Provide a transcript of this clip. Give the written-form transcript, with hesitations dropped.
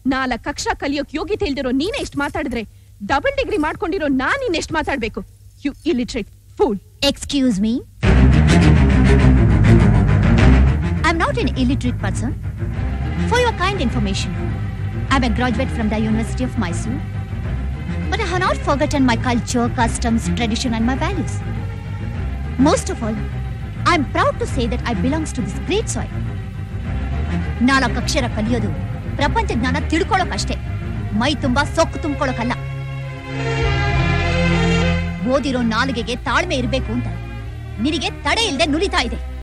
4 ಅಕ್ಷರ ಕಲಿಯೋಕ್ ಯೋಗ್ಯತೆ ಇಲ್ದಿರೋ ನೀನೇ ಇಷ್ಟು ಮಾತಾಡಿದ್ರೆ ಡಬಲ್ ಡಿಗ್ರಿ ಮಾಡ್ಕೊಂಡಿರೋ ನಾನ್ ಇನ್ನೆಷ್ಟು ಮಾತಾಡ್ಬೇಕು? You illiterate fool. Excuse me. I'm not an illiterate person. For your kind information, I'm a graduate from the University of Mysore. But I have not forgotten my culture, customs, tradition and my values. Most of all, I'm proud to say that I belong to this great soil. 4 ಅಕ್ಷರ ಕಲಿಯೋದು ಪ್ರಪಂಚ ಜ್ಞಾನ ತಿಳ್ಕೊಳ್ಳೋಕಷ್ಟೇ, ಮೈ ತುಂಬಾ ಸೊಕ್ಕು ತುಂಬಿಕೊಳ್ಳೋಕಲ್ಲ. ಓದಿರೋ ನಾಲಿಗೆಗೆ ತಾಳ್ಮೆ ಇರಬೇಕು ಅಂತ ನಿನಗೆ ತಡೆ ಇಲ್ಲದೆ ನುಲಿತಾ ಇದೆ.